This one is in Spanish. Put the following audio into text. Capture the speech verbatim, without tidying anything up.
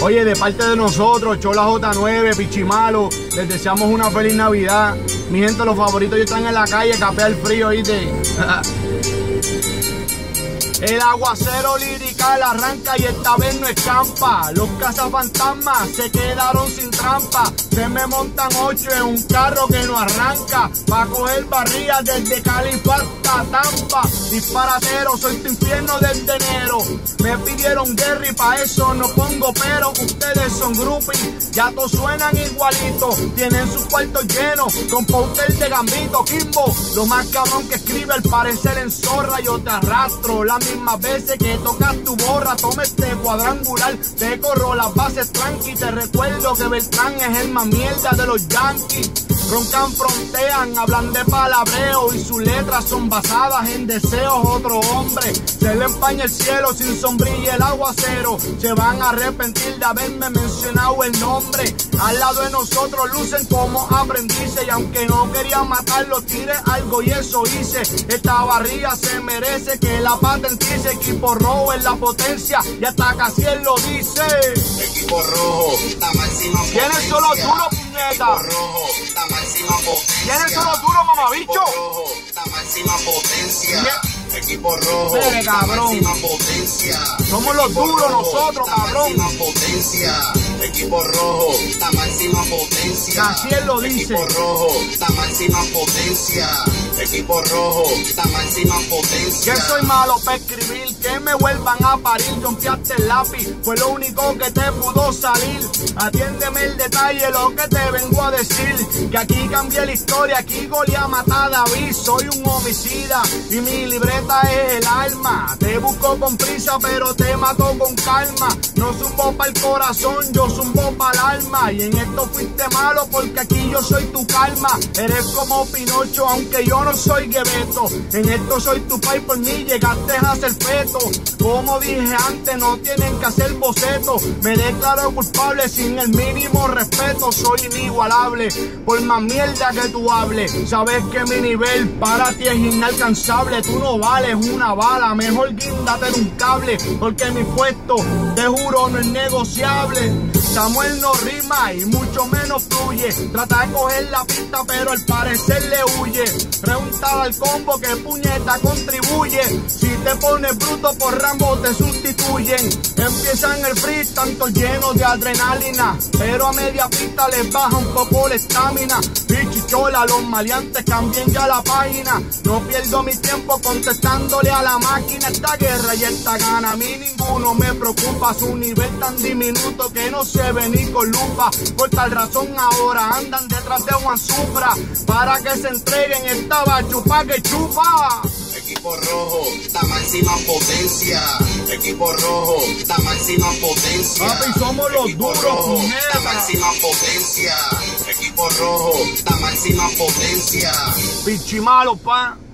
Oye, de parte de nosotros, Chola J nueve, Pichimalo, les deseamos una feliz Navidad. Mi gente, los favoritos ya están en la calle, capea el frío, ¿oíste? El aguacero lirical arranca y esta vez no escampa. Los cazafantasmas se quedaron sin trampa. Se me montan ocho en un carro que no arranca. Pa' coger barrigas desde Cali hasta Tampa. Disparatero, soy tu infierno desde enero. Me pidieron guerra y pa' eso no pongo pero. Ustedes son groupies, ya todos suenan igualitos. Tienen sus cuartos llenos con póster de Gambito. Kimbo, lo más cabrón que escribe al parecer en zorra. Yo te arrastro la mismas veces que tocas tu borra. Toma este cuadrangular, te corro las bases tranqui. Te recuerdo que Beltrán es el más mierda de los Yankees. Roncan, frontean, hablan de palabreo y sus letras son basadas en deseos. Otro hombre se le empaña el cielo sin sombrilla el aguacero. Se van a arrepentir de haberme mencionado el nombre. Al lado de nosotros lucen como aprendices y aunque no quería matarlo, tiré algo y eso hice. Esta barriga se merece que la patentice. Equipo rojo en la potencia y hasta casi él lo dice. Equipo rojo, la máxima potencia. ¿Quiénes son los duros, puñeta? Equipo rojo, la máxima potencia. ¿Quiénes son los duros, mamabicho? Equipo rojo, la máxima potencia. ¿Qué? Equipo rojo, Pere, la máxima potencia. Somos los Equipo duros rojo, nosotros, la cabrón. máxima potencia. Equipo rojo, la máxima potencia. Así él lo dice. Equipo rojo, la máxima potencia. Equipo rojo, la máxima potencia. Que soy malo para escribir, que me vuelvan a parir. Rompiaste el lápiz, fue lo único que te pudo salir. Atiéndeme el detalle, lo que te vengo a decir. Que aquí cambié la historia, aquí Goliat mata a David. Soy un homicida y mi libreta es el alma. Te busco con prisa, pero te mato con calma. No zumbo para el corazón, yo zumbo para el alma. Y en esto fuiste malo porque aquí yo soy tu calma. Eres como Pinocho, aunque yo no soy Guebeto. En esto soy tu pai, por mí llegaste a ser feto. Como dije antes, no tienen que hacer boceto. Me declaro culpable sin el mínimo respeto. Soy inigualable, por más mierda que tú hables. Sabes que mi nivel para ti es inalcanzable. Tú no vales una bala, mejor guíndate de un cable. Porque mi puesto, te juro, no es negociable. Samuel no rima y mucho menos fluye. Trata de coger la pista, pero al parecer le huye. Preguntar al combo que puñeta contribuye. Si te pones bruto por Rambo te sustituyen. Empiezan el free, tanto llenos de adrenalina, pero a media pista les baja un poco la estamina. Pichichola, los maleantes cambien ya la página. No pierdo mi tiempo contestándole a la máquina. Esta guerra y esta gana a mí ninguno me preocupa. Su nivel tan diminuto que no se ve ni con lupa. Por tal razón ahora andan detrás de Juan Supra para que se entreguen esta bachupa que chupa. Equipo rojo, la máxima potencia. Equipo rojo, la máxima potencia. Papi, somos los Equipo duros, rojo, puñeta. la máxima potencia. Equipo rojo, la máxima potencia. Pichimalo, pa.